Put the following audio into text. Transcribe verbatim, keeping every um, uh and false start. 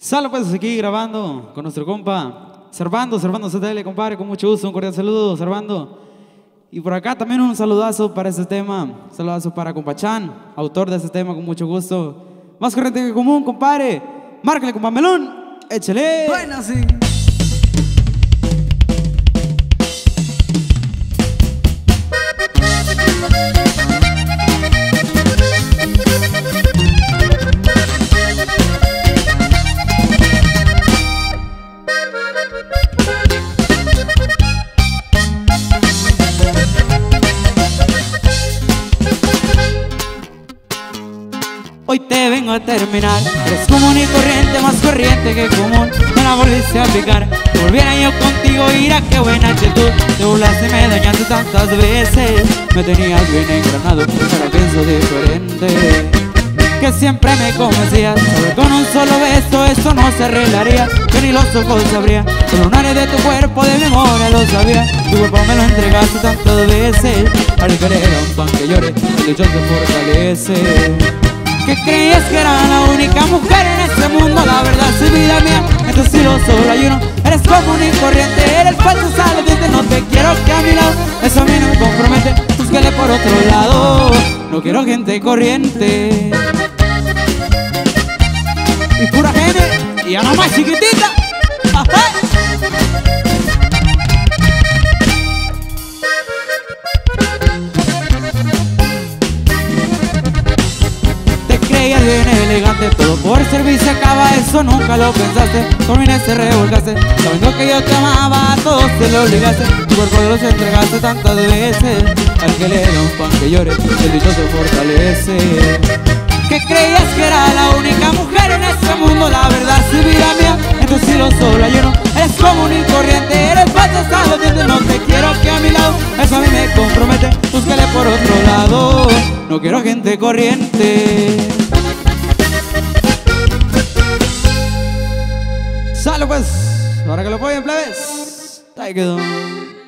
Salo pues aquí grabando con nuestro compa Servando, Servando C T L, compadre, con mucho gusto, un cordial saludo, Servando. Y por acá también un saludazo para este tema, un saludazo para compa Chan, autor de este tema, con mucho gusto. Más corriente que común, compadre, márcale compa Melón, échale. Buena, sí. Hoy te vengo a terminar, eres común y corriente, más corriente que común. No la volviste a aplicar, si volviera yo contigo, mira qué buena actitud. Te burlaste, me dañaste tantas veces, me tenías bien engranado, ahora pienso diferente. Que siempre me convencías, sobre con un solo beso esto no se arreglaría. Yo ni los ojos sabría, solo un área de tu cuerpo de memoria lo sabía. Tu cuerpo me lo entregaste tantas veces, al querer a un pan que llore, el dicho se fortalece. Que creías que era la única mujer en este mundo, la verdad es vida mía, en tu estilo solo hay uno. Eres común y corriente, eres falso saludente, no te quiero que a mi lado, eso a mí no me compromete. Búsquele por otro lado, no quiero gente corriente. Y pura gente, y a la más chiquitita. ¡Ajá! Creías bien elegante, todo por servir se acaba, eso nunca lo pensaste. Conmigo te revolcaste, sabiendo que yo te amaba, a todos te lo obligaste. Tu cuerpo los entregaste tantas veces, al que le da un pan que llore, el dicho se fortalece. Que creías que era la única mujer en este mundo, la verdad es vida mía, en tu estilo solo hay uno. Eres común y corriente, eres falso hasta los dientes, no te quiero que a mi lado, eso a mí me compromete. Búscale por otro lado, no quiero gente corriente. Sale pues, ahora que lo apoyen, plebes. Ahí quedó.